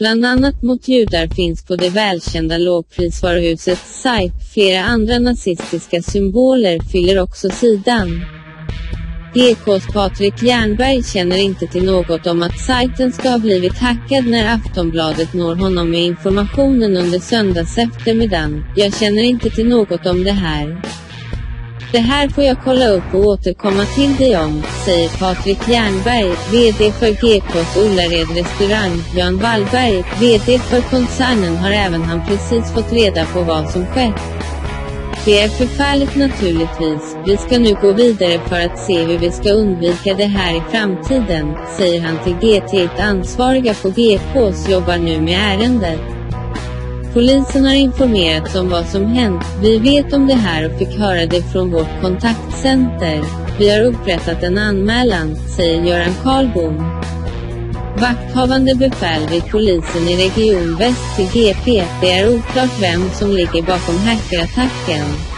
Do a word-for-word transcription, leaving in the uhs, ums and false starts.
bland annat mot judar, finns på det välkända lågprisvaruhuset sajt. Flera andra nazistiska symboler fyller också sidan. G K:s Patrik Jernberg känner inte till något om att sajten ska ha blivit hackad när Aftonbladet når honom med informationen under söndags eftermiddagen. Jag känner inte till något om det här. Det här får jag kolla upp och återkomma till dig om, säger Patrik Jernberg, vd för G K:s Ullared restaurang. Jan Wallberg, vd för koncernen, har även han precis fått reda på vad som skett. Det är förfärligt naturligtvis. Vi ska nu gå vidare för att se hur vi ska undvika det här i framtiden, säger han till G T. Ansvariga på G K:s jobbar nu med ärendet. Polisen har informerats om vad som hänt. Vi vet om det här och fick höra det från vårt kontaktcenter. Vi har upprättat en anmälan, säger Göran Karlbom, vakthavande befäl vid polisen i Region Väst till G P. Det är oklart vem som ligger bakom hackerattacken.